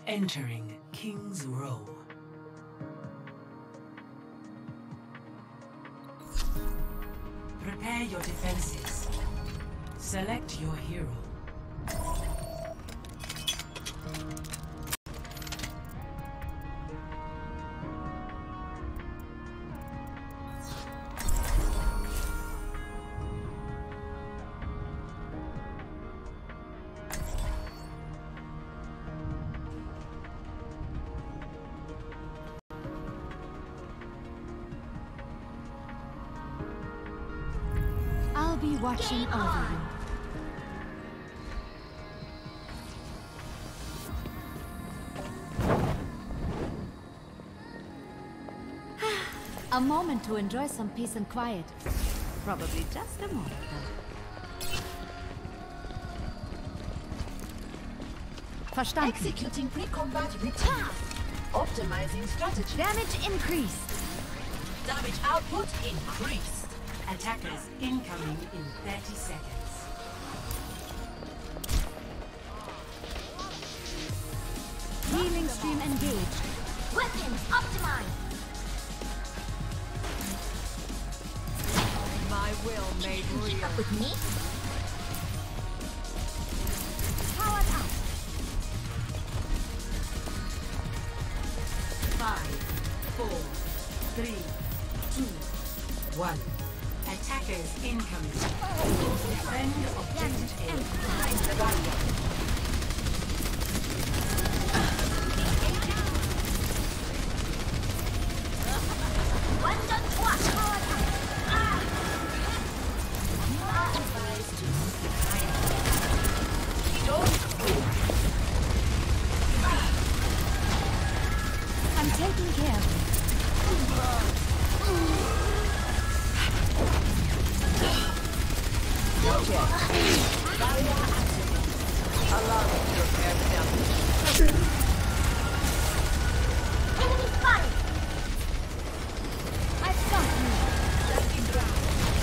Entering King's Row. Prepare your defenses. Select your hero. I'll be watching over you. A moment to enjoy some peace and quiet. Probably just a moment, though. Verstanden. Executing pre-combat routine. Optimizing strategy. Damage increased. Damage output increased. Attackers incoming in 30 seconds. Healing stream engaged. Weapons optimized. My will made Keep real. up with me. Powered up. 5, 4, 3, 2, 1. Attackers incoming. Defend objective A. Behind the barrier. One done twice. I'm taking care of it. Allow me to repair the damage. Enemy spotted. I've got you.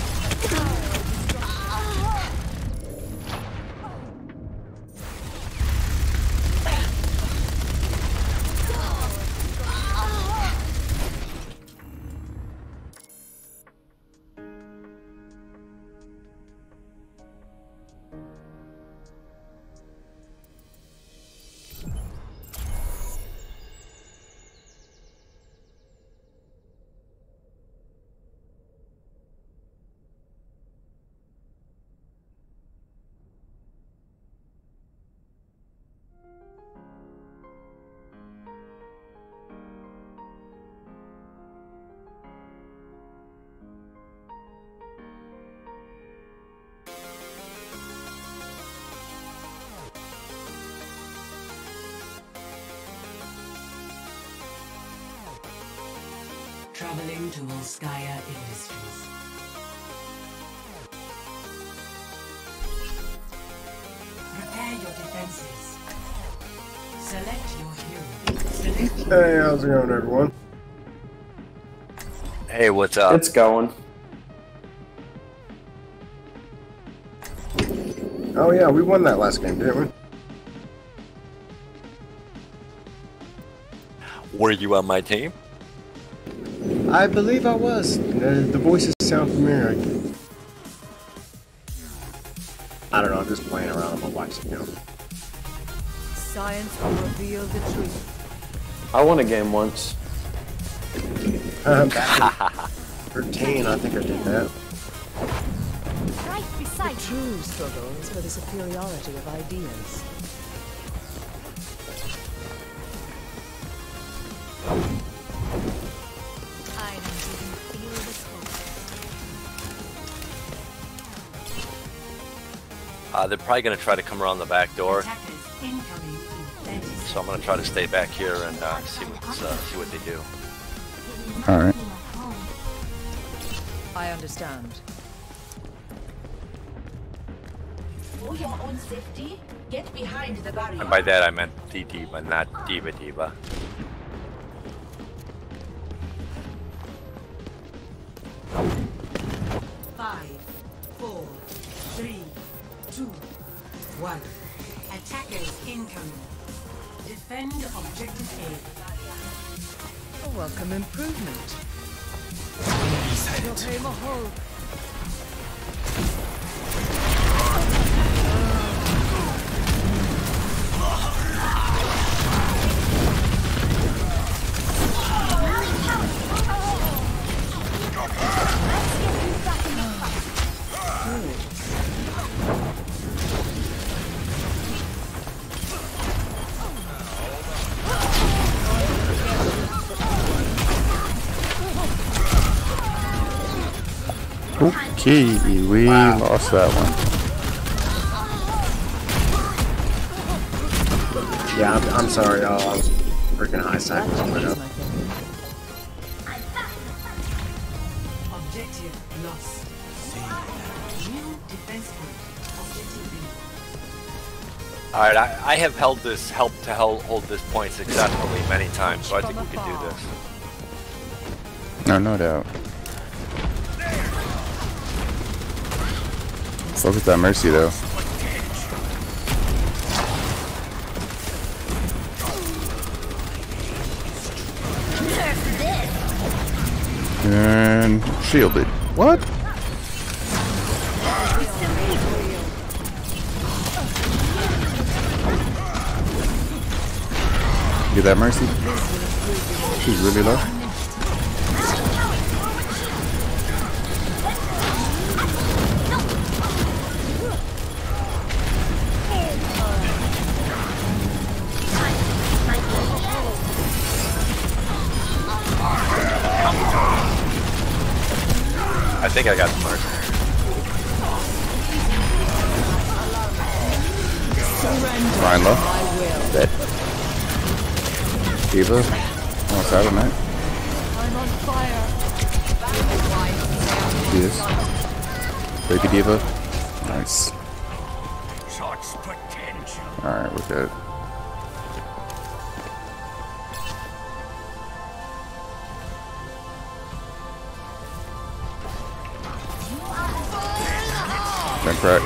Traveling to Volskaya Industries. Prepare your defenses. Select your hero. Hey, how's it going, everyone? Hey, what's up? It's going. Oh yeah, we won that last game, didn't we? Were you on my team? I believe I was. The voices sound familiar. I don't know, I'm just playing around on my wife's account. Science will reveal the truth. I won a game once. Back in 13, I think I did that. Right beside The you. true struggle is for the superiority of ideas. I didn't feel the smoke. They're probably going to try to come around the back door, Attackers incoming in 30 seconds. so I'm going to try to stay back here and see what they do. Alright. I understand. For your own safety, get behind the barrier. And by that I meant D-Diva, not Diva Diva. Five, 4, 3, 2, 1. Attackers incoming. Defend Defend objective A welcome improvement. Your claim a hold. Okay, we lost that one. Yeah, I'm sorry, y'all. I was freaking high side. objective lost. New defense point. Objective B. Alright, I have helped to hold this point successfully many times, so I think we can do this. No doubt. Focus that Mercy though. And shielded. What? Get that Mercy? She's really low. I think I got the mark. Ryan low. Dead. Diva. Almost out of night. I'm on fire. Yes. Baby Diva. Nice. Alright, we're good. Then crack.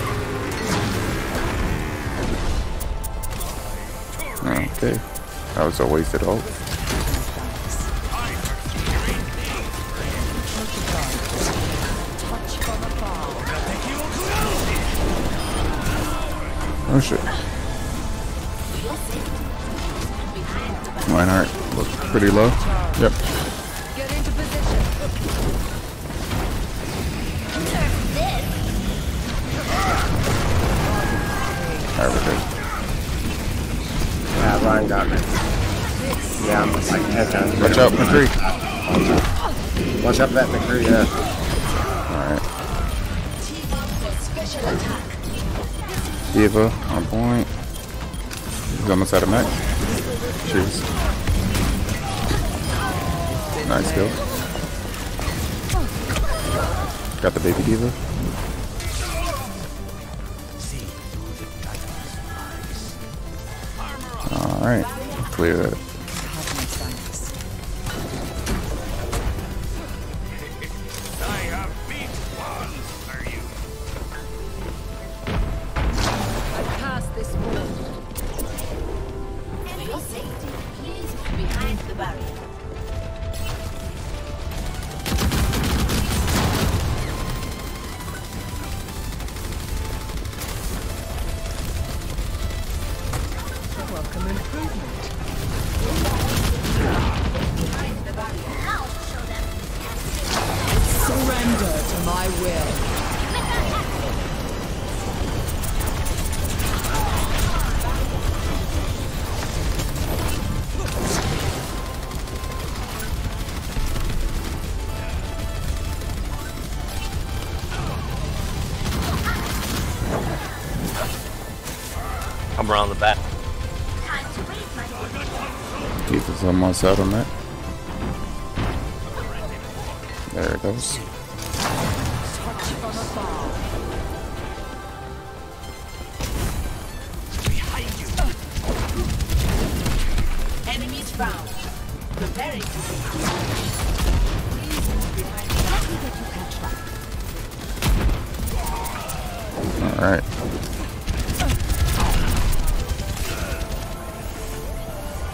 Okay. That was a wasted ult. Oh shit. Reinhardt looks pretty low. Yep. Get into position. Alright, we're good. Yeah, Ryan got me. Yeah, I'm like head down. Watch out, McCree. Watch out for that McCree, yeah. Alright. Diva on point. He's almost out of mech. Cheers. Nice kill. Got the baby Diva. Alright, clear that. I passed this wall. For your safety, please move behind the barrier. Welcome improvement. Surrender to my will. I'm around the back. Diva's almost out on that. There it goes. Touch from afar. Enemies found. Preparing to Alright.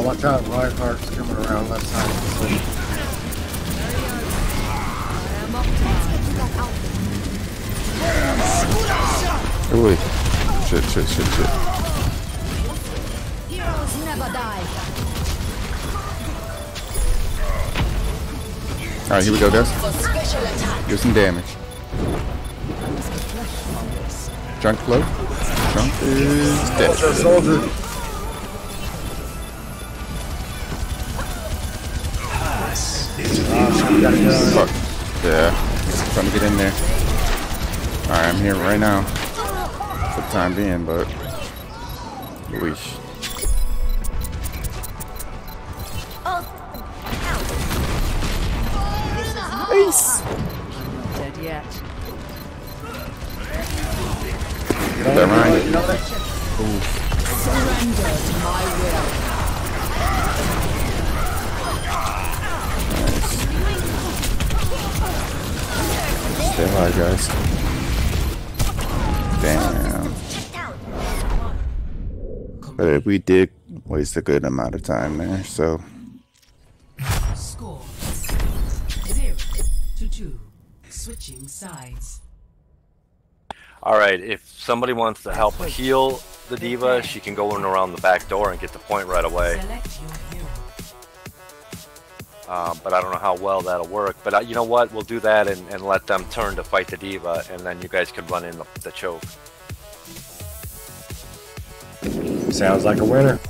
watch out, Lionheart's coming around left side. Ooh. Shit. Heroes never die. Alright, here we go, guys. Do some damage. Junk low. Junk is dead. Soldier. Fuck. Yeah. Trying to get in there. Alright, I'm here right now. For the time being, but. Weesh. Not dead yet. That Ryan. Surrender to my will. Stay high, guys. Damn. But we did waste a good amount of time there, so. Score 0-2. Switching sides. Alright, if somebody wants to help heal the diva, she can go in around the back door and get the point right away. Select your hero. But I don't know how well that'll work. But you know what? We'll do that and let them turn to fight the diva, and then you guys could run in the choke. Sounds like a winner.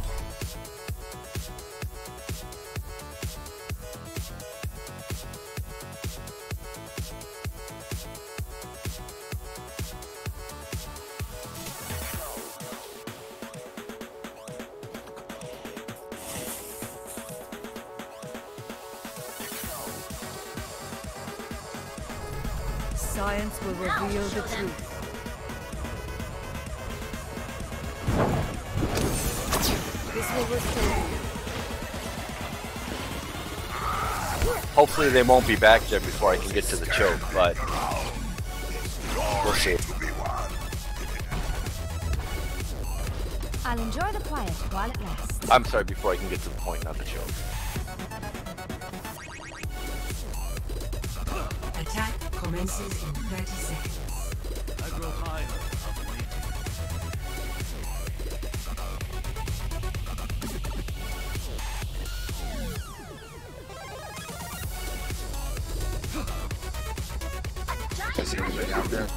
Science will reveal the truth. This will restore you. Hopefully they won't be back there before I can get to the choke, but we'll see. I'll enjoy the quiet while it lasts. I'm sorry, before I can get to the point, not the choke. Attack commences in 30 seconds. I grow tired of waiting. Is anybody out there?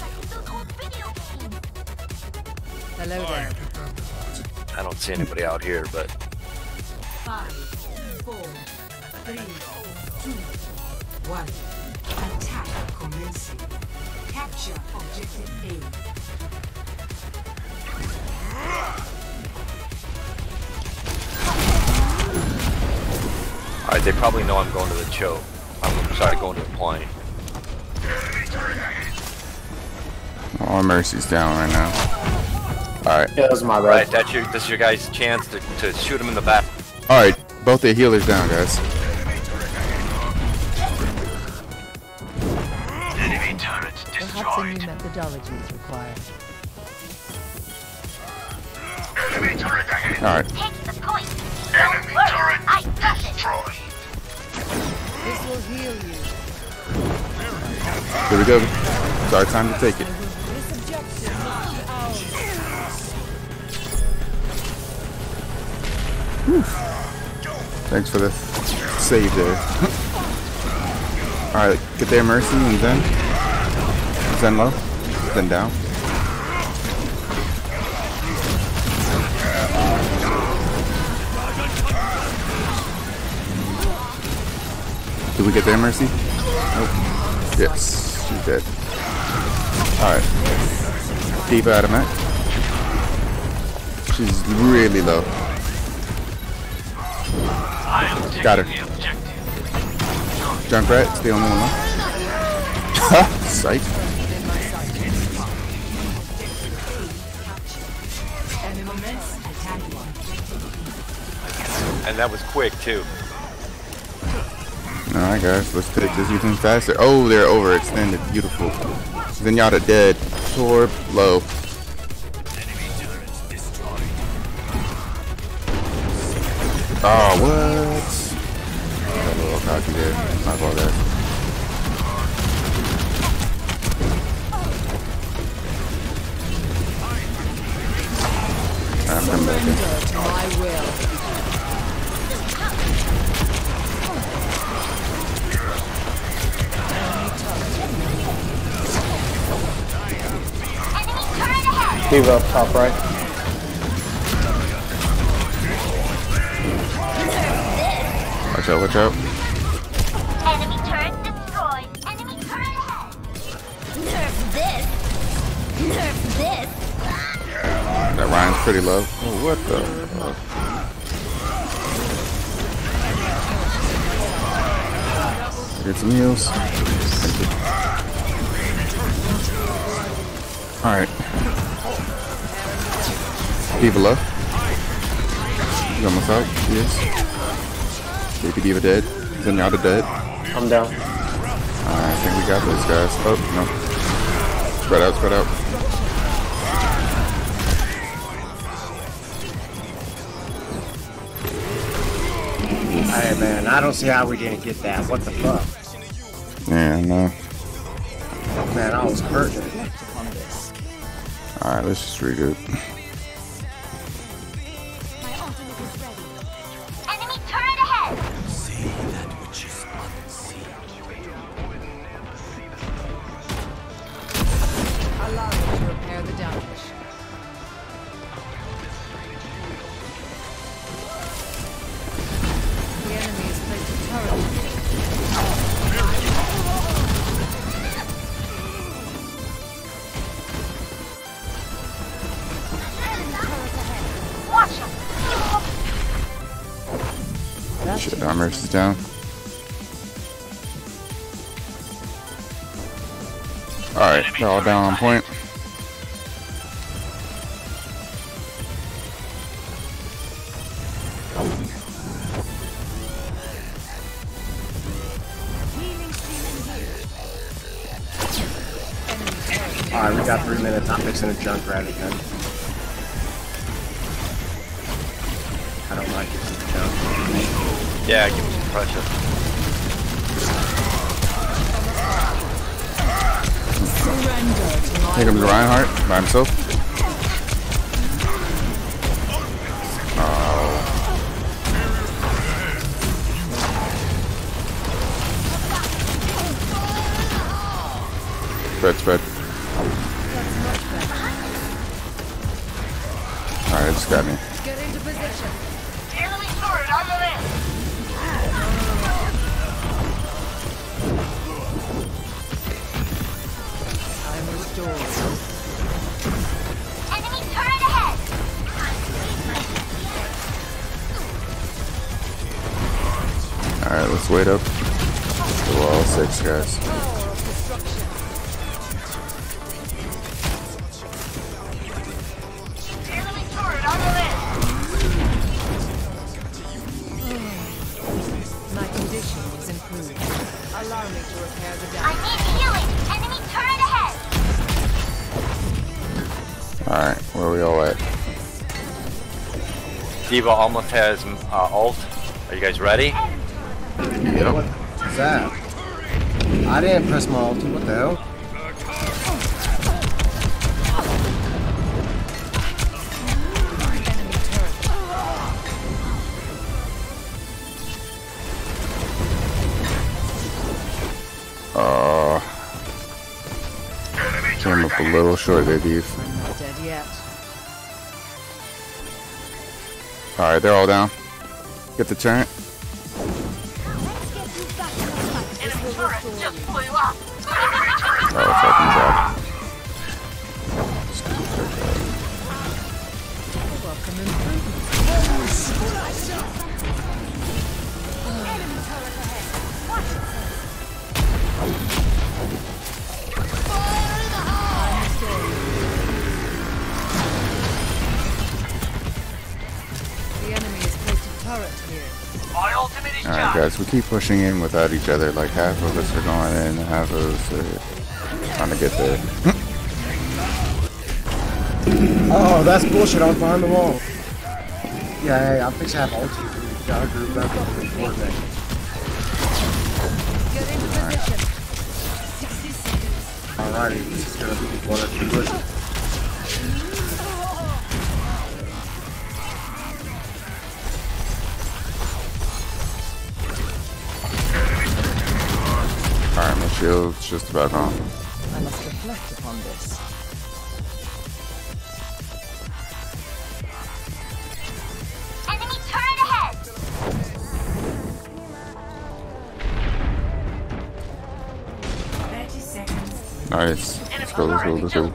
Hello there. I don't see anybody out here, but 5, 4, 3, 2, 1. Attack commencing. Capture objective A. alright, they probably know I'm going to the choke. I'm sorry, going to the point. All Mercy's down right now. Alright. Yeah, that's my bad. Alright, this is your guys' chance to shoot him in the back. Alright, both their healers down, guys. Enemy turret Perhaps a new destroyed. methodology is required. Enemy turret ahead. Alright. Take the point. Enemy turret I got it. destroyed. This will heal you. Here we go. It's our time to take it. This objective must be ours. Thanks for the save there. Alright, get there, Mercy, and Zen low, then down. Did we get there, Mercy? Nope. Yes, she's dead. Alright. Diva out of mech. She's really low. I am taking Got her. the objective. Junkrat, stay on the one low. Ha! Sight. Commence attacking. And that was quick, too. Alright guys, let's take this even faster. Oh, they're overextended. Beautiful. Zenyatta dead. Torb low. Enemy turret destroyed. Oh, what? That little cocky there. My fault there. I'm coming back in. To my will. Steve up top right. Watch out, watch out. Enemy turret destroyed. Enemy turret ahead. Nerf this. Nerf this. That Ryan's pretty low. Oh, what the fuck? Get some heals. Alright. Diva low. He's almost out. He is. Baby Diva dead. Zenyatta dead. I'm down. I think we got this, guys. Oh, no. Spread out, spread out. Hey man, I don't see how we didn't get that. What the fuck? Yeah, no. Man, I was hurting. Alright, let's just regroup. Enemy turret ahead. Allow me to repair the damage. The enemy has placed a turret. Watch him. Shit, Armor's is down. Alright, they're all down on point. Alright, we got 3 minutes. I'm fixing a junk rat again. I don't like this junk. Yeah, give me some pressure. Here comes Reinhardt by himself. Oh. Spread, spread. Alright, it just got me. Get into position. Enemy turret on the left. I'm restored. Enemy turret ahead. Alright, let's wait up. We're all 6 guys. Enemy turret on the left. My condition is improved. Allow me to repair the I damage. need healing. Enemy turret ahead. Alright, where are we all at? Diva almost has ult. Are you guys ready? Yep. What's that? I didn't press my ulti. What the hell? Enemy turret. Came up a little short there, Dave. Not dead yet. Alright, they're all down. Get the turret. Enemy turret just blew up. Oh, fucking job. Welcome improvement. The enemy has placed a turret here. My ultimate is Alright, guys, we keep pushing in without each other. Like, half of us are going in, half of us are trying to get there. Oh, that's bullshit. I was behind the wall. Yeah, I'm fixing to have ulti. Gotta group up and coordinate. Get into position. 60 seconds. Alrighty, this is gonna be one or two blizzards. Alright, my shield's just about gone. I must reflect upon this. Enemy turret ahead. 30 seconds. Nice. Let's go, let's go, let's go. We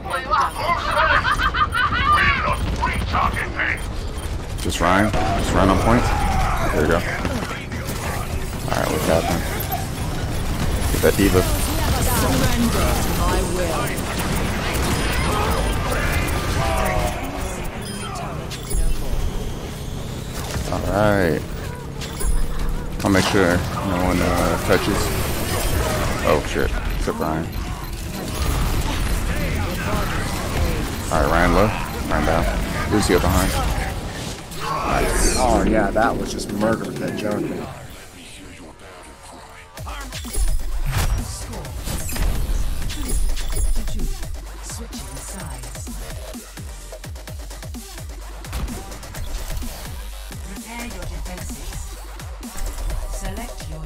lost 3 target men. Just Ryan on point. There we go. Alright, what's happening? Get that diva. Surrender to my will. Alright. I'll make sure no one touches. Oh shit. Except Ryan. Alright, Ryan low. Ryan down. Lucio behind. Nice. Oh yeah, that was just murder with that junk. Switching sides. Prepare your defenses. Select your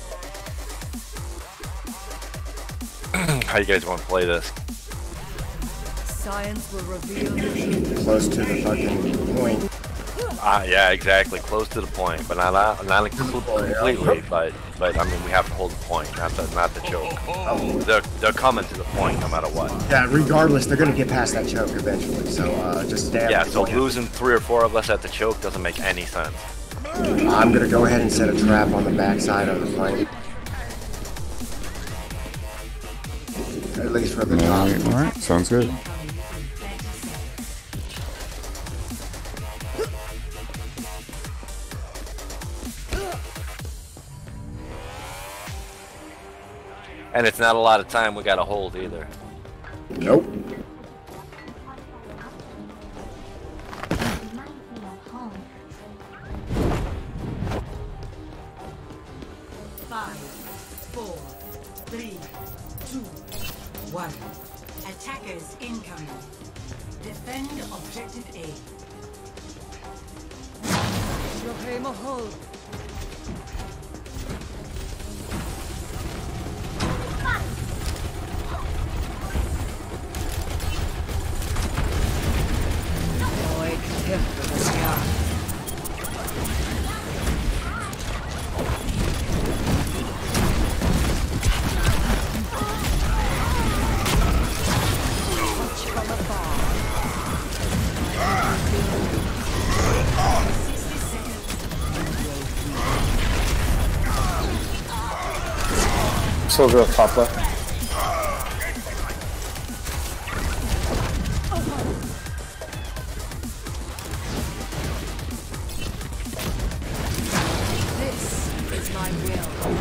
hero. How you guys want to play this? Science will reveal the truth. Close to the fucking point. Yeah, exactly. Close to the point, but not completely. But I mean, we have to hold the point, not the choke. They're coming to the point no matter what. Yeah, regardless, they're gonna get past that choke eventually. So just stay. Yeah, so losing 3 or 4 of us at the choke doesn't make any sense. I'm gonna go ahead and set a trap on the backside of the flank. At least for the top. Alright, sounds good. And it's not a lot of time we gotta hold either. Nope. Five, 4, 3, 2, 1. Attackers incoming. Defend objective A. Yohei hold. So good, top left. This is my will.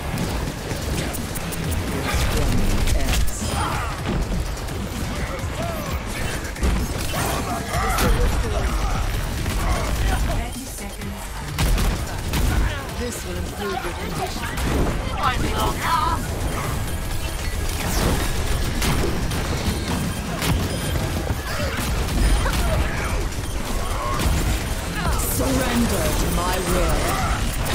This will improve your condition. Surrender to my will.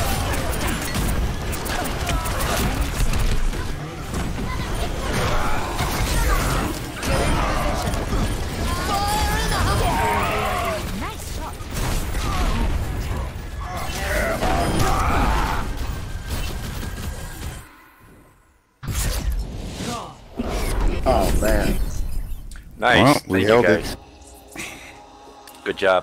Oh man. Nice. Well, we Thank you held it. guys. Good job.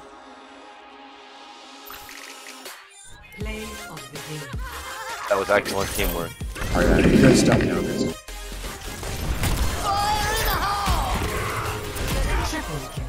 Play of the game. That was excellent teamwork. Alright, good stuff, youngers. Triple kill.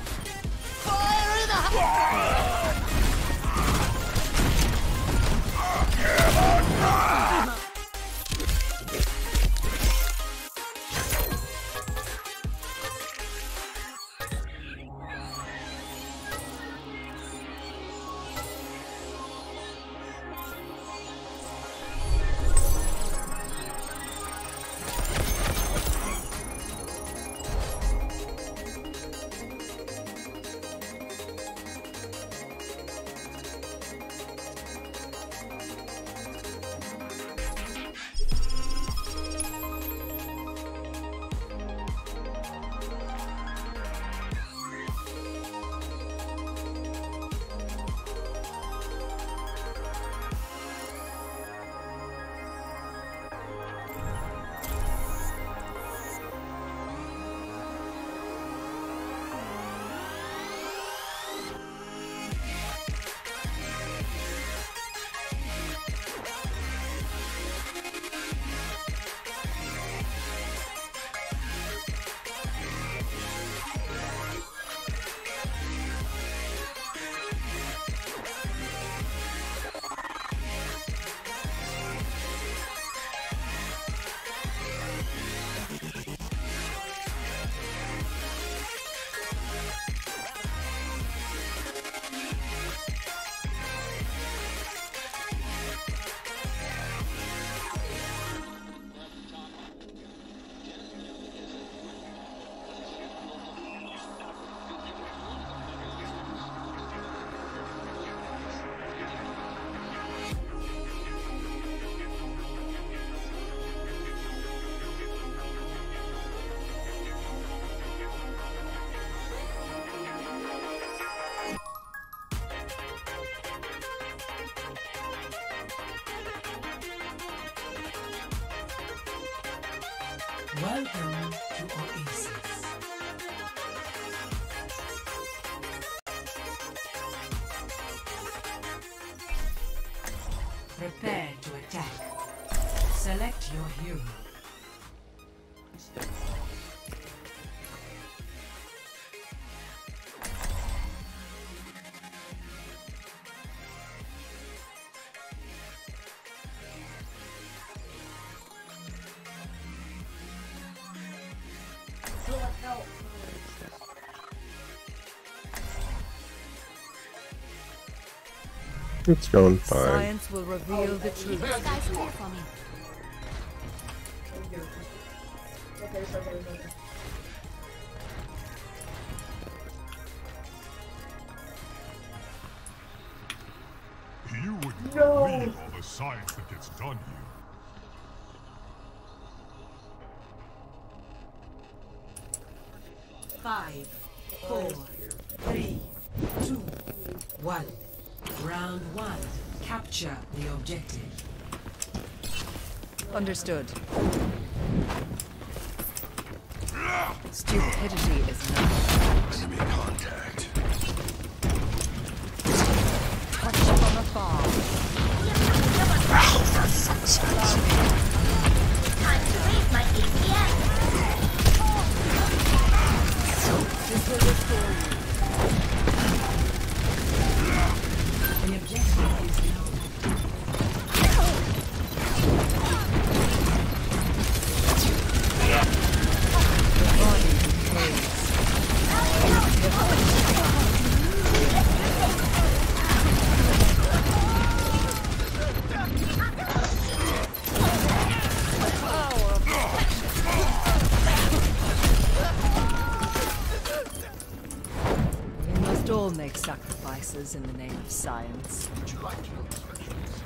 Welcome to Oasis. Prepare to attack. Select your hero. It's going fine. Science will reveal the truth. This guy's clear for me. You wouldn't believe all the science that gets done here. Five, 4, 3, 2, 1. Round 1. Capture the objective. Understood. Stupidity is not Enemy contact. touch from afar. Oh, for fuck's sake. Time to raise my APM. This will restore you. The objective is known. The body decays. We must all make sacrifices in the name of science. Would you like to know the specials?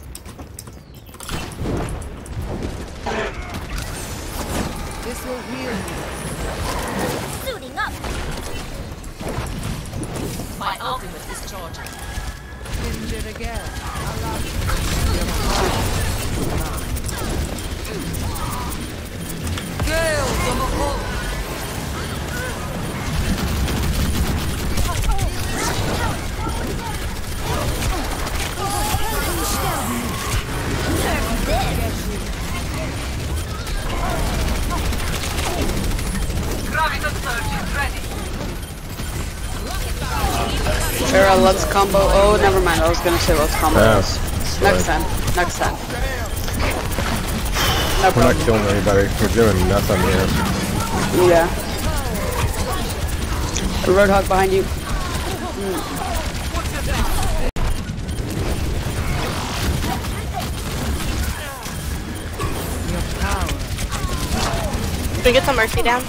This will heal you. Suiting up. My ultimate is charging. Injured again. Gale from a hole. Sarah, let's combo. Oh, never mind. I was gonna say let's combo Yeah, this. Next time. Next time. No We're not problem. killing anybody. We're doing nothing here. Yeah. A Roadhog behind you. Can we get some Mercy down?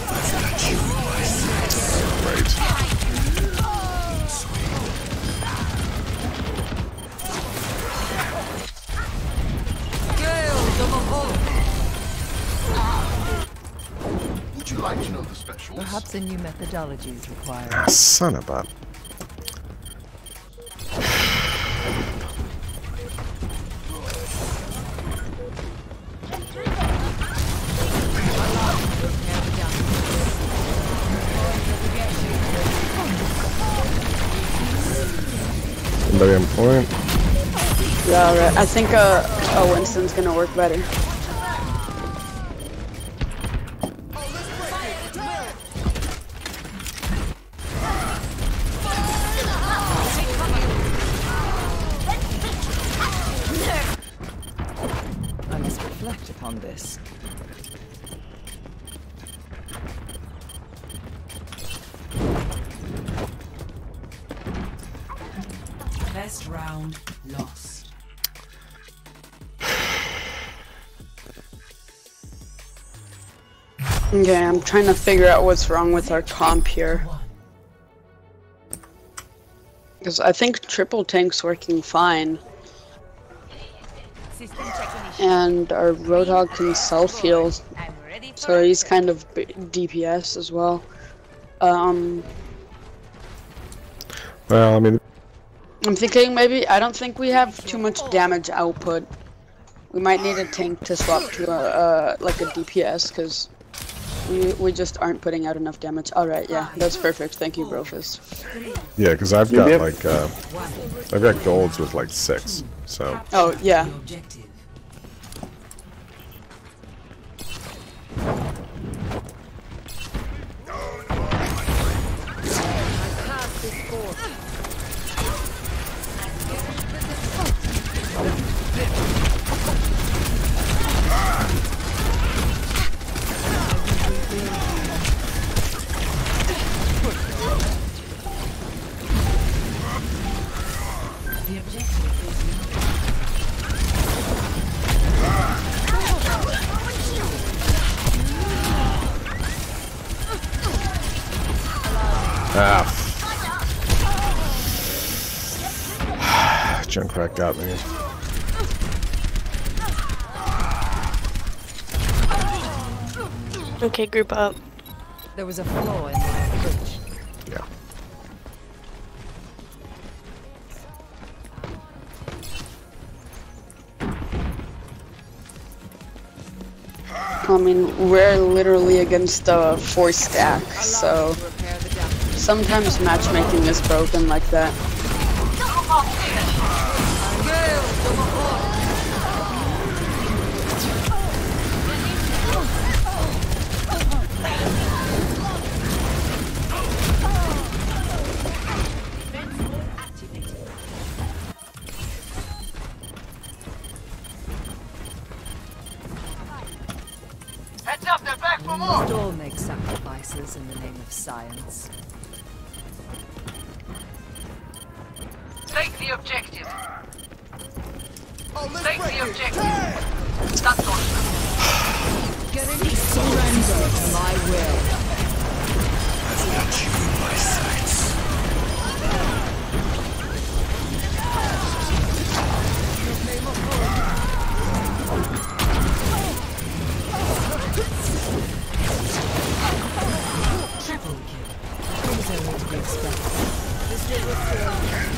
Would you like to know the specials? Perhaps a new methodology is required. Ah, son of a... Somebody on point. Yeah, alright. I think Winston's gonna work better. I must reflect upon this. Best round lost. Okay, I'm trying to figure out what's wrong with our comp here. Because I think triple tank's working fine. And our Roadhog can self-heal. So he's kind of DPS as well. Well, I mean... I'm thinking maybe, I don't think we have too much damage output. We might need a tank to swap to a like a DPS, because We just aren't putting out enough damage. Alright, yeah, that's perfect. Thank you, Brofist. Yeah, because I've got like I've got golds with like 6. So. Oh yeah. Junkrat got me. Okay, group up. There was a flaw in my approach. Yeah. I mean, we're literally against a 4 stack, so sometimes matchmaking is broken like that. Heads up, they're back for more! We all make sacrifices in the name of science. Take the objective. Take the objective. That's all. Surrender to my will. I've got you in my sights. Triple kill. It was only to be expected. This will return.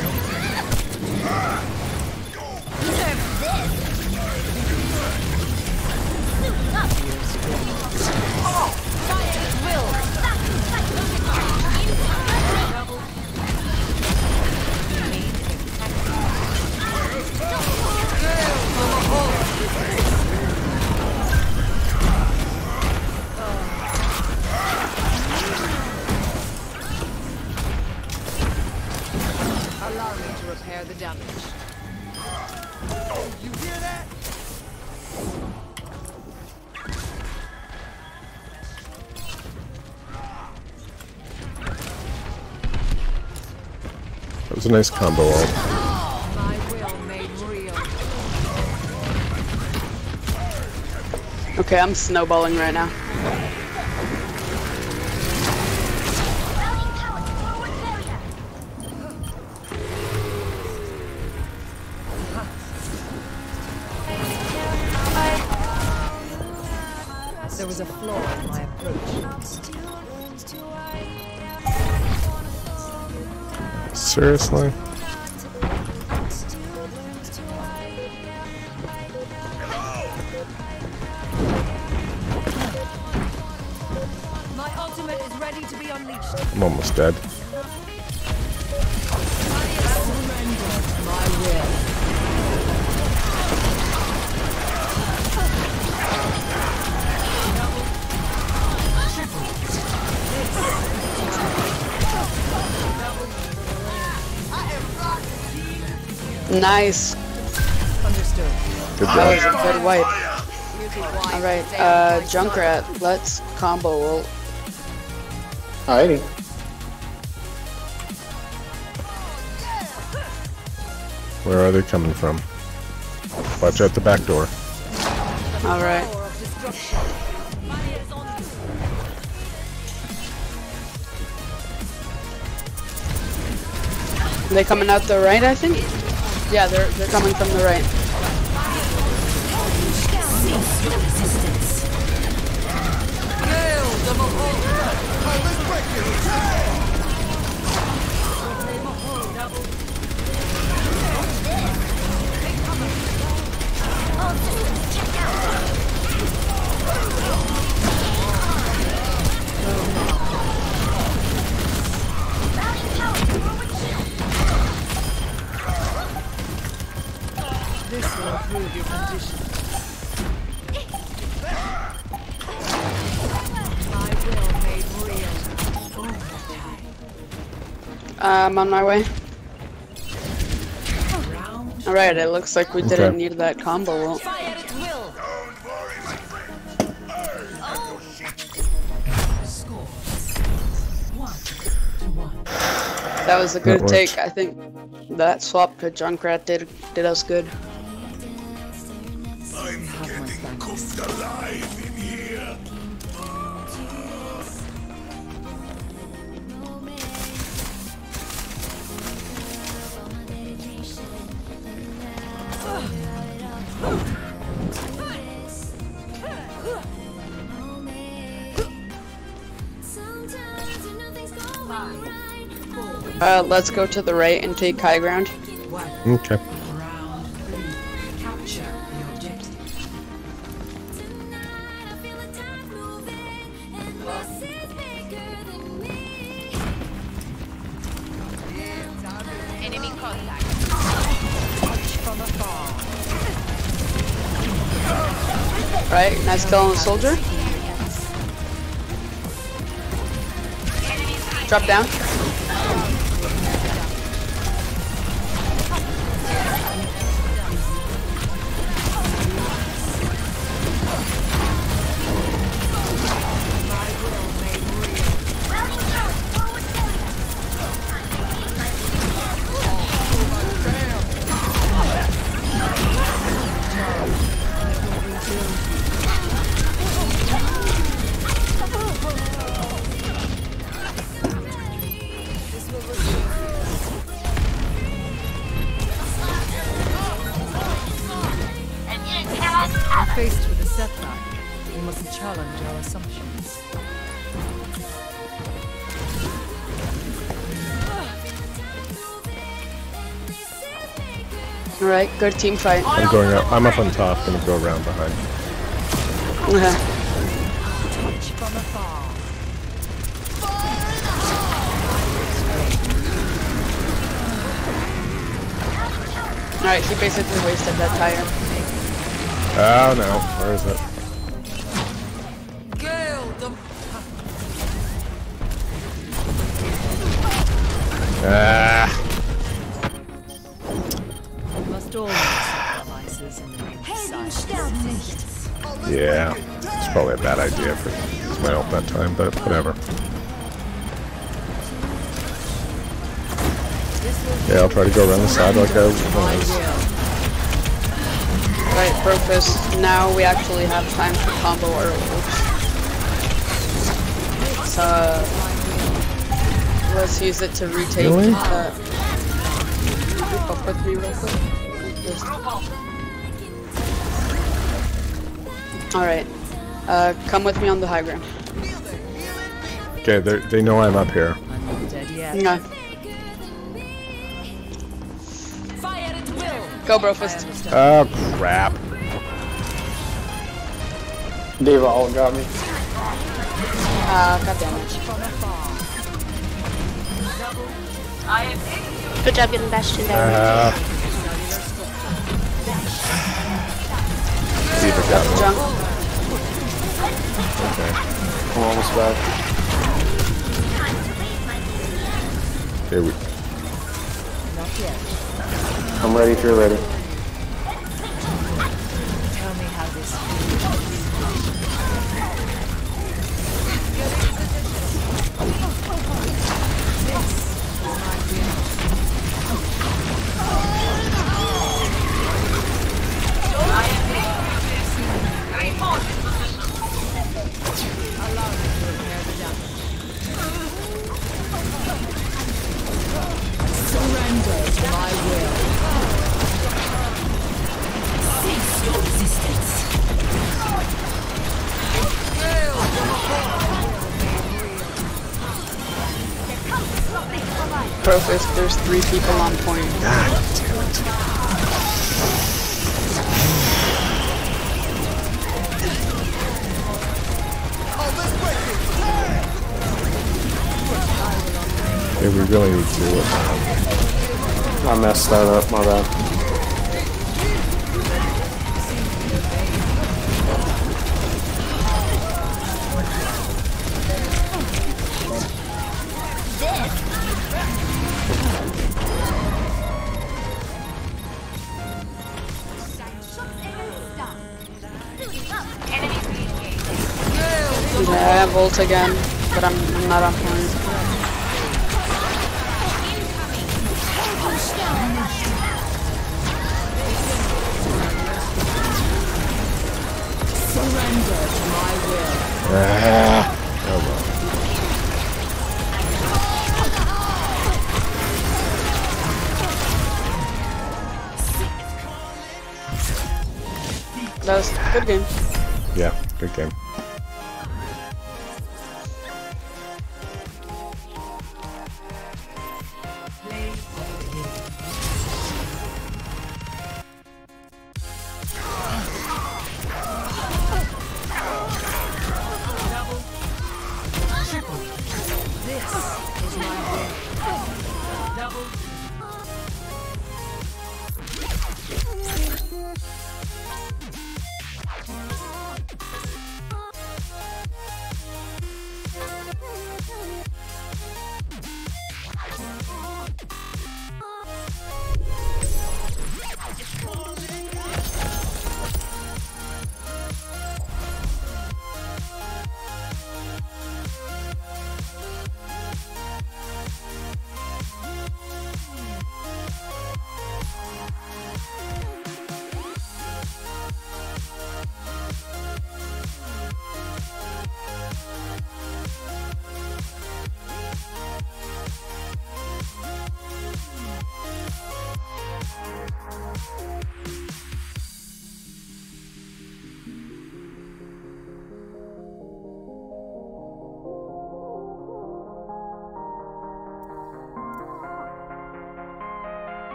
Allow me to repair the damage. You hear that? That was a nice combo ult. My will made real. Okay, I'm snowballing right now. There was a flaw in my approach. Seriously? My ultimate is ready to be unleashed. I'm almost dead. Surrender to my will. Nice. Understood. Good That was job. a good wipe. Alright, Junkrat, let's combo ult. Alrighty. Where are they coming from? Watch out the back door. Alright. They coming out the right, I think? Yeah, they're coming from the right. I'm on my way. Alright, it looks like we didn't need that combo. Well, that was a good take. I think that swap to Junkrat did us good. I'm getting cooked alive in here. Let's go to the right and take high ground. Okay. Capture the objective. Enemy contact. Right, nice kill on the soldier. Drop down. Faced with a setback, we must challenge our assumptions. Alright, good team fight. I'm going up. I'm up on top. Gonna go around behind. Alright, he basically wasted that tire. Oh no, where is it? Ah! Must all make sacrifices in the name of science. Yeah, it's probably a bad idea for my ult that time, but whatever. Yeah, I'll try to go around the side like I was. Right, Brofist. Now we actually have time to combo our ults. Let's use it to retake Really? up with me real quick. Alright. Come with me on the high ground. Okay, they know I'm up here. I'm not dead yet. No. Go, Brofist. Oh, crap. Diva all got me. Goddammit. Good job getting bashed down. Diva got me. Jump. Okay. I'm almost back. Here we. Not yet. I'm ready if you're ready. Tell me how this surrender to my will. Cease your resistance. Brofist, there's 3 people on point. God damn it. Yeah, we really need to. I messed that up, my bad. Yeah, I have ult again, but I'm not on point. Surrender to my will. Oh well. That was a good game. Yeah, good game. Play of the game. Double. Triple. This is my will. Double.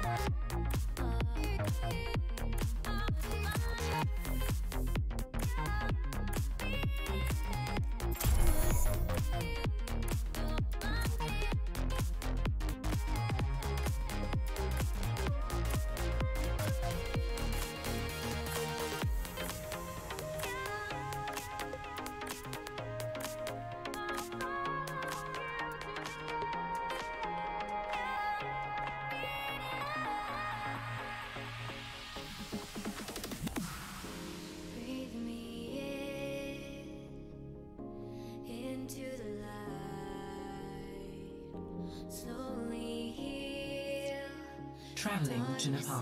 Traveling to Nepal.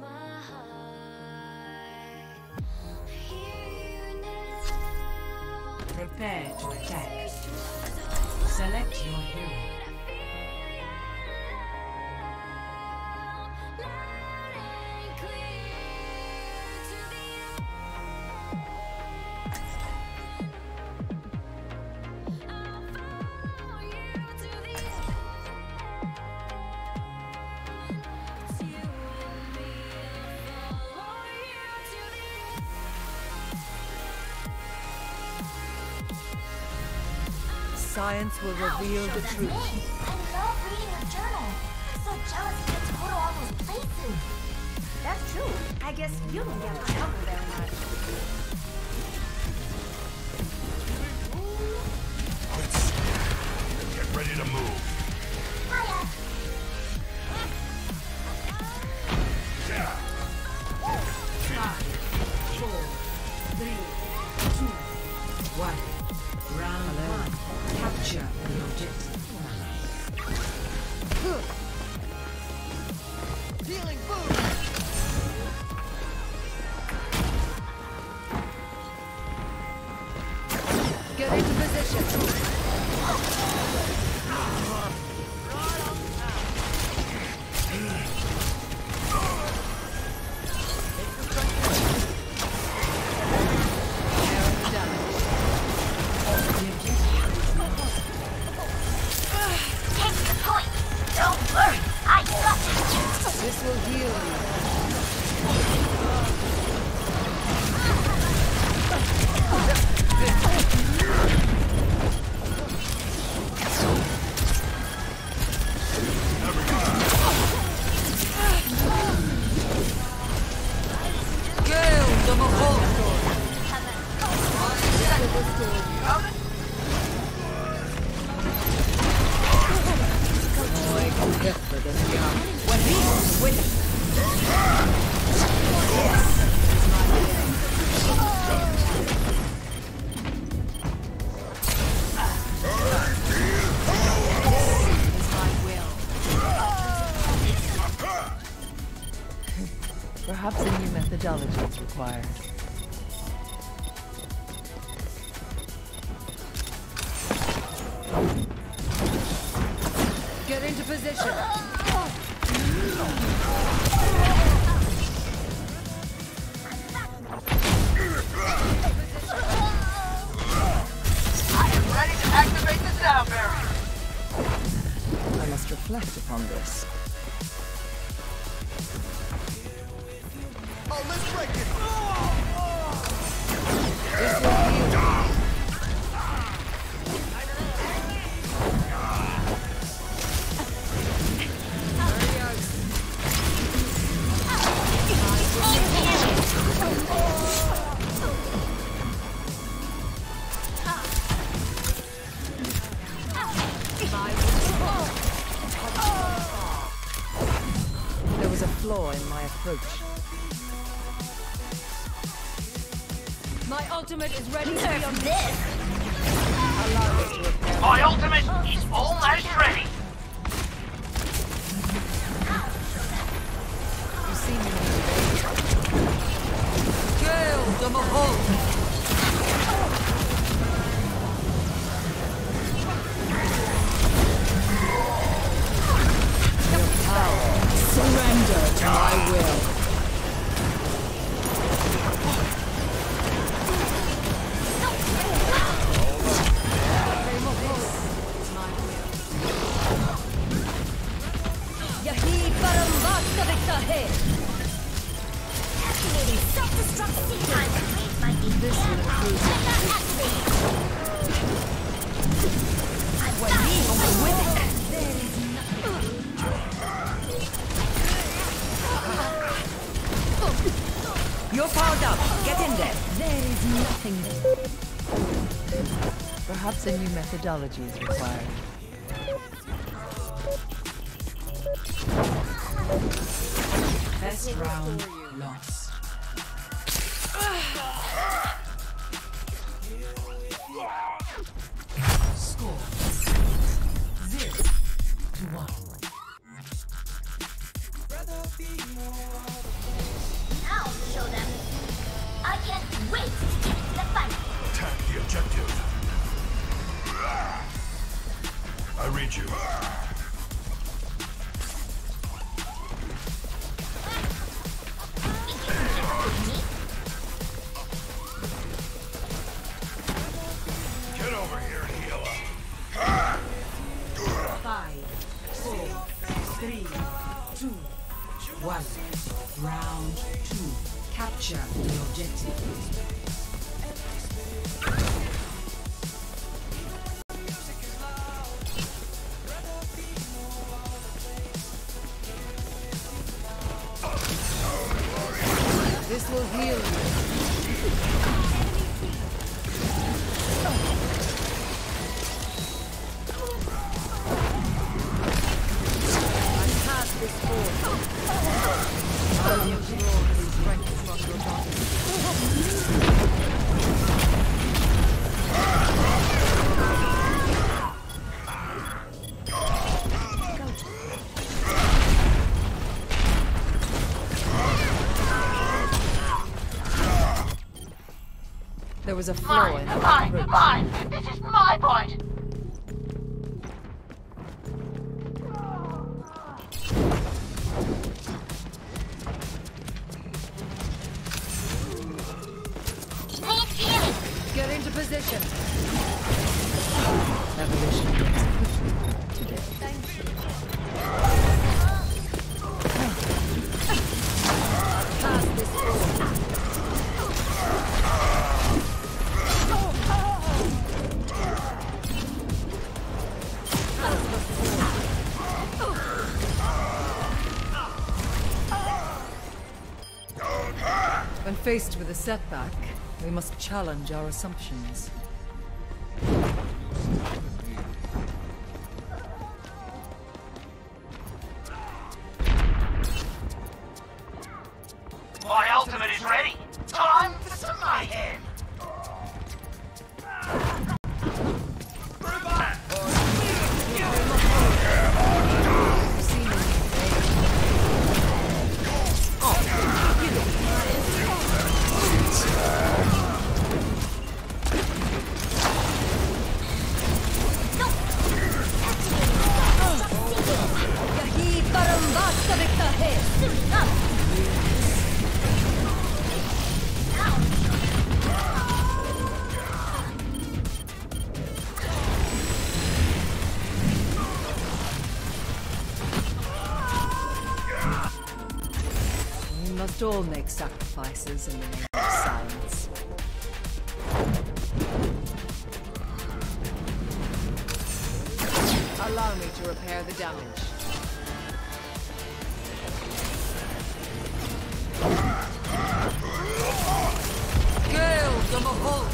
Prepare to attack. Select your hero. Science will reveal the truth. I love reading your journal. I'm so jealous you get to go to all those places. That's true. I guess you don't get to travel very much. Let's get ready to move. Hiya. Yeah. 5, 4, 3, 2, 1. Round 1. Capture the objective. Healing food. Get into position. This will heal Perhaps a new methodology is required. Get into position. I am ready to activate the sound barrier. I must reflect upon this. Oh, let's break it. This will heal. There was a flaw in my approach. My ultimate is ready to be on this. Allow me to repair. My ultimate is almost ready. You see me in the Gale the Mahal. Surrender to my will. Yahi Param Vastavik Activating self-destruct sequence. This will improve. You're powered up. Get in there. There is nothing. Perhaps a new methodology is required. Best round lost. Score 0-1. Now show them. I can't wait to get into the fight. Attack the objective. I read you. Get over here and heal up. 5, 4, 3, 2, 1. Round 2. Capture the objective. This will heal you. There was a flaw in the Mine! This is my point! Need healing! Get into position. Evolution today. Thank you. Pass this forward. When faced with a setback, we must challenge our assumptions. My ultimate is ready. Time for some mayhem. We must all make sacrifices in the name of science. Allow me to repair the damage. Gale the Mahal!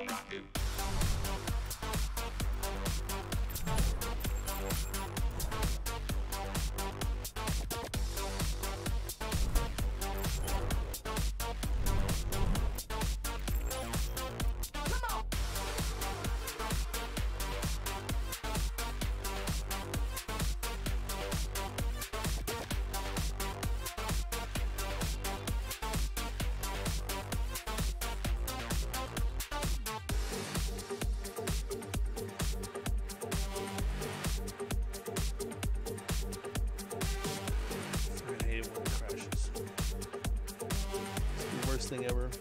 Thing ever.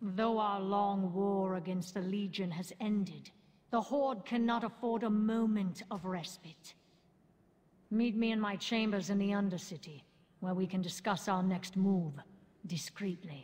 Though our long war against the Legion has ended, the Horde cannot afford a moment of respite. Meet me in my chambers in the Undercity, where we can discuss our next move, discreetly.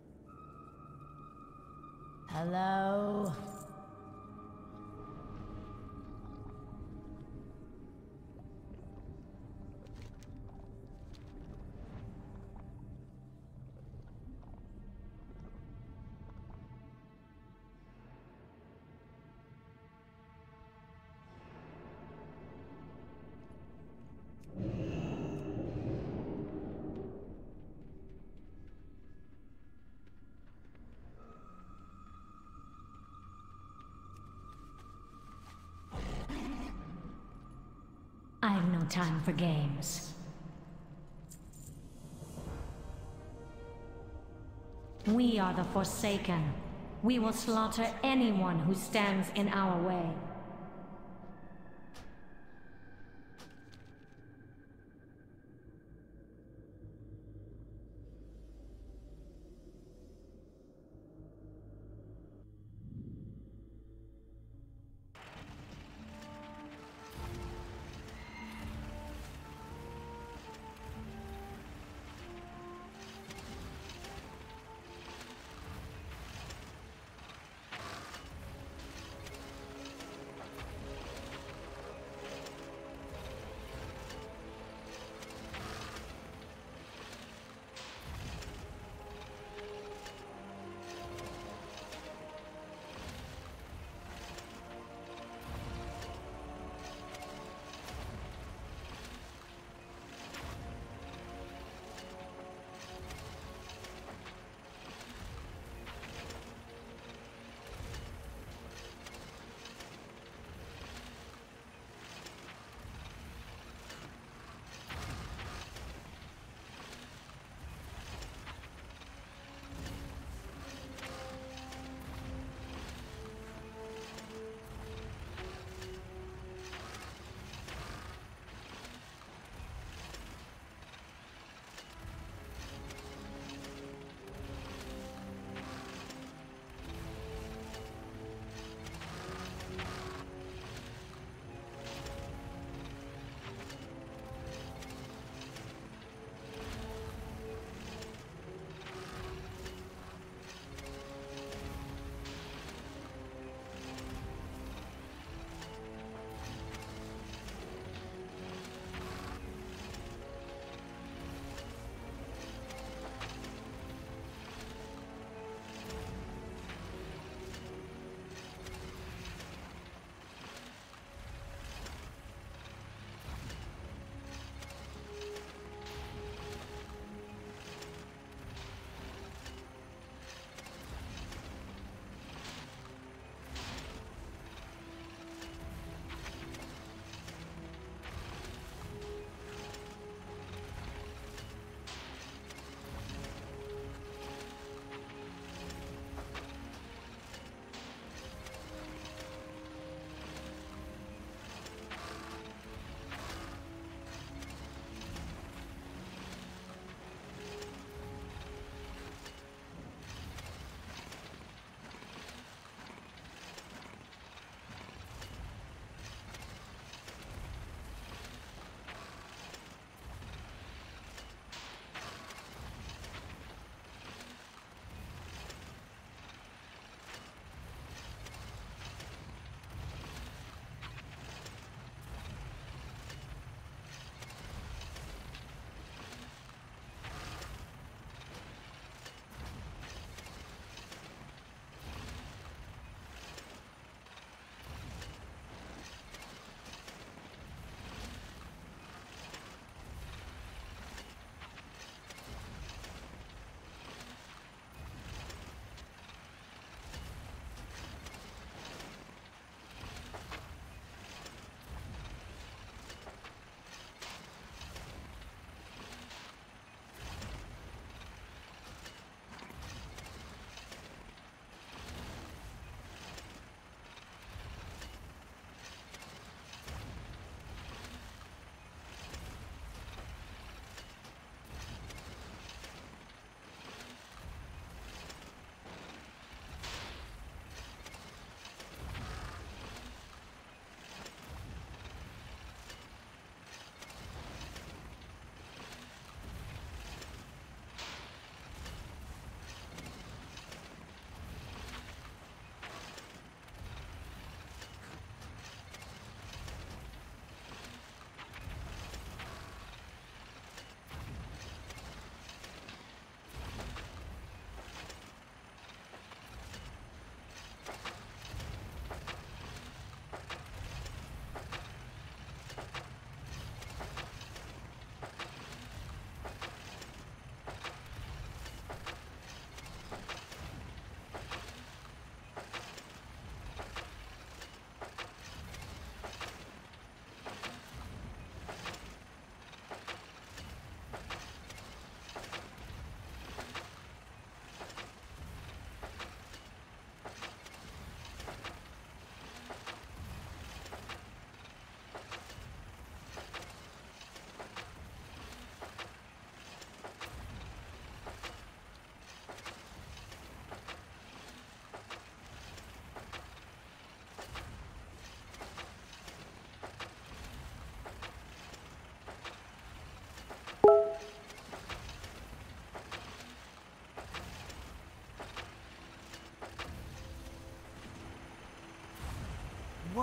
Hello? I've no time for games. We are the Forsaken. We will slaughter anyone who stands in our way.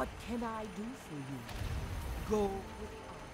What can I do for you? Go with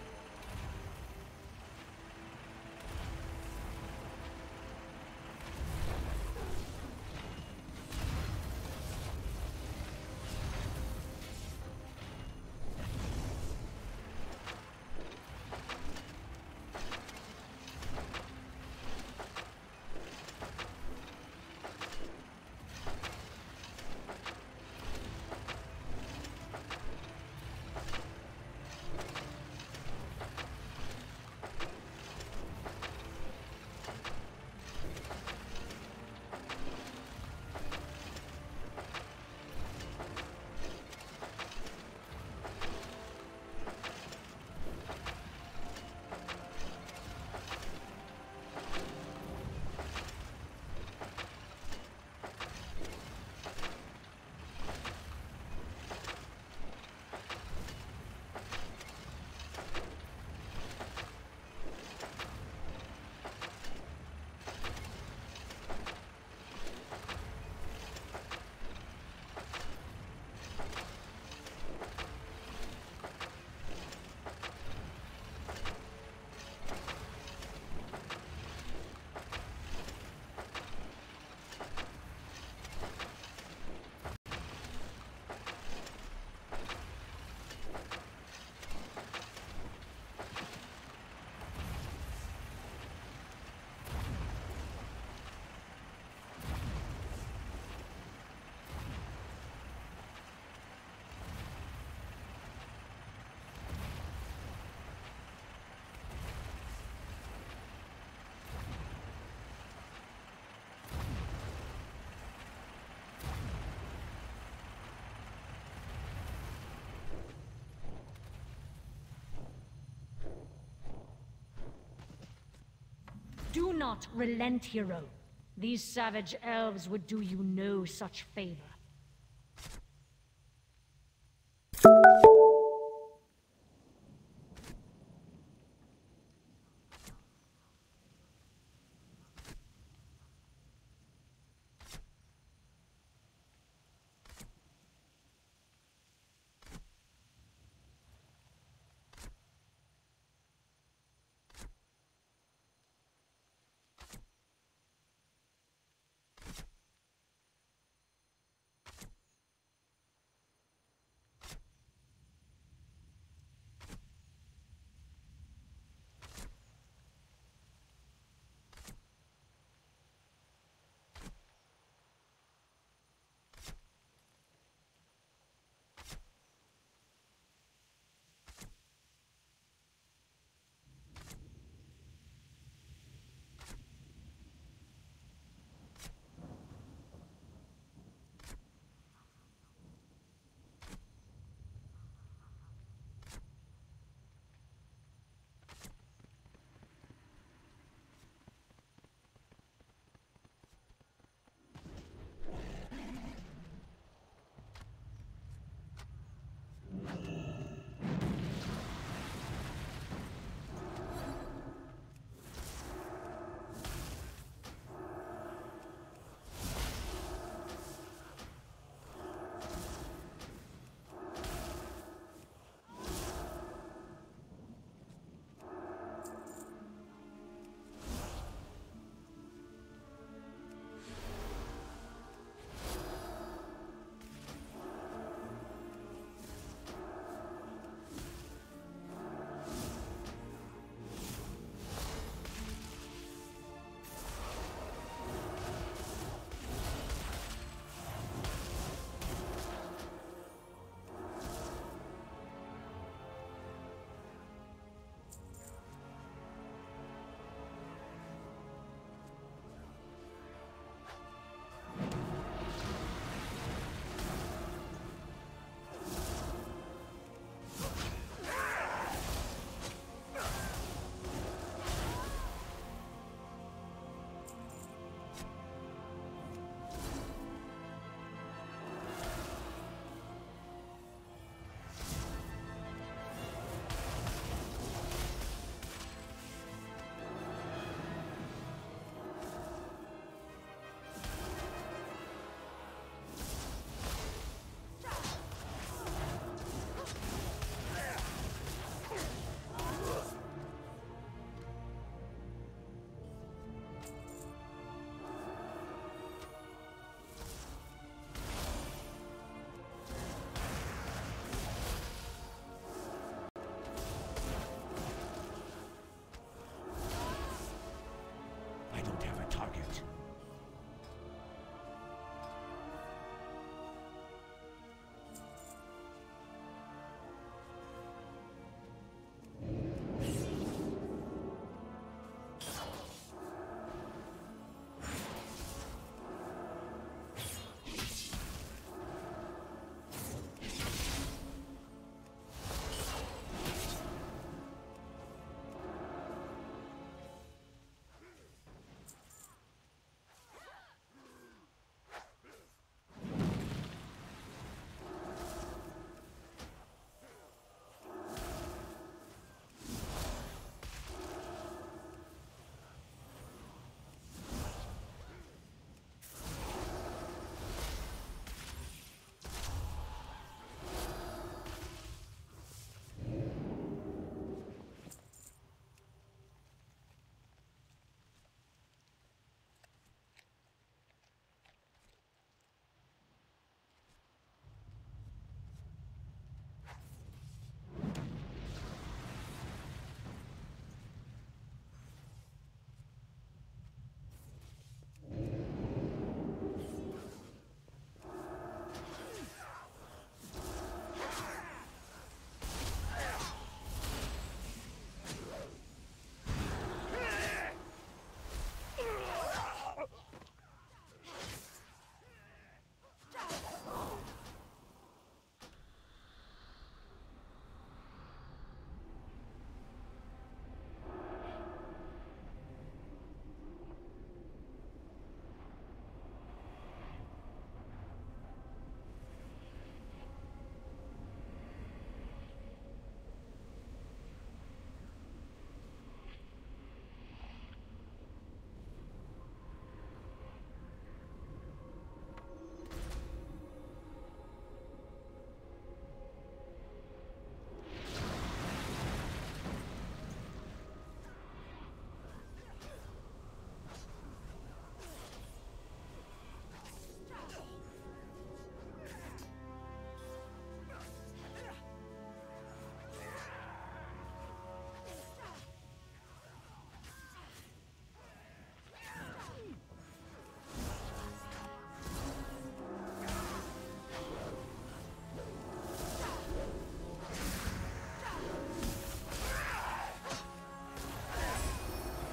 Do not relent, hero. These savage elves would do you no such favor.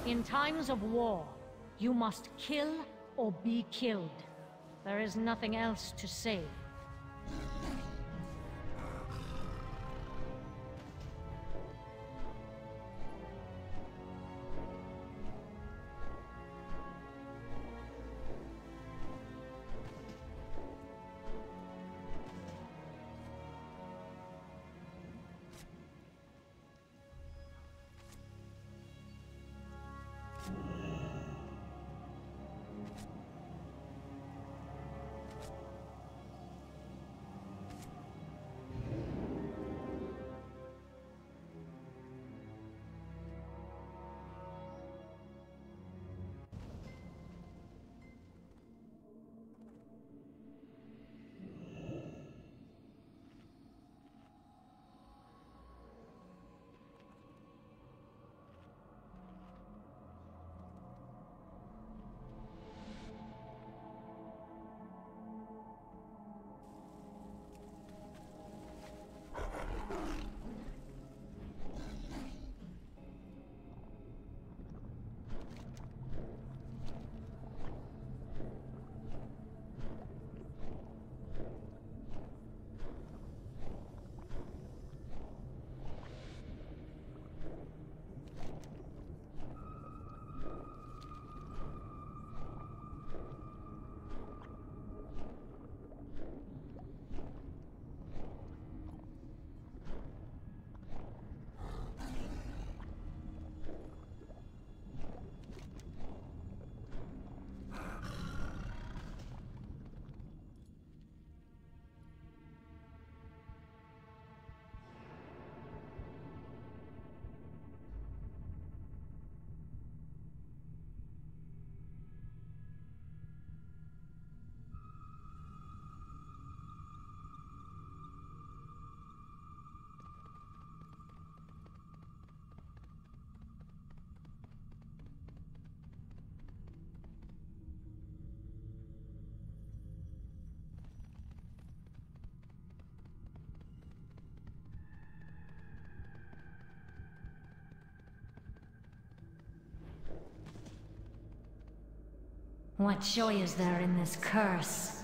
In times of war, you must kill or be killed. There is nothing else to say. What joy is there in this curse?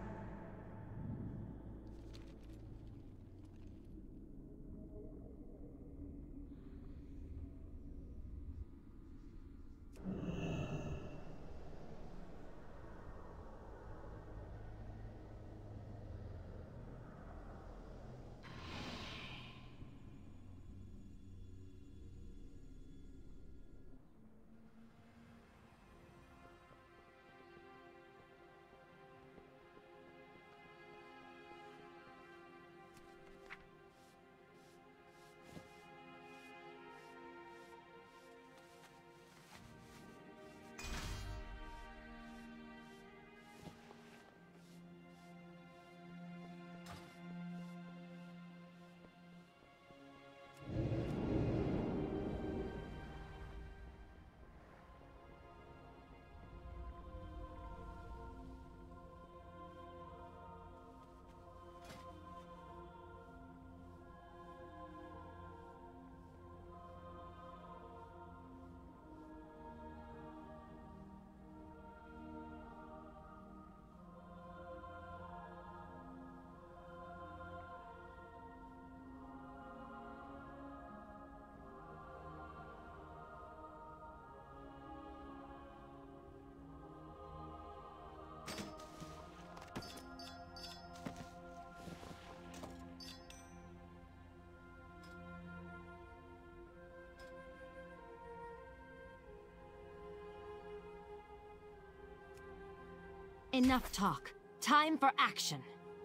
Enough talk. Time for action.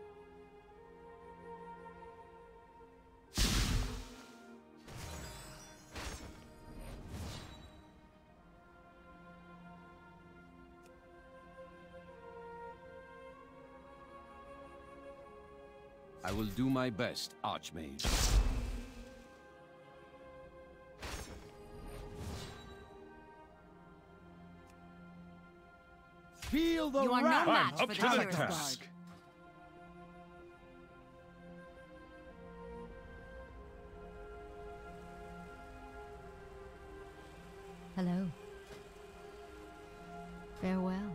I will do my best, Archmage. Feel the You are no wrath! match I'm for up the to the Hero's task. Guard. Hello. Farewell.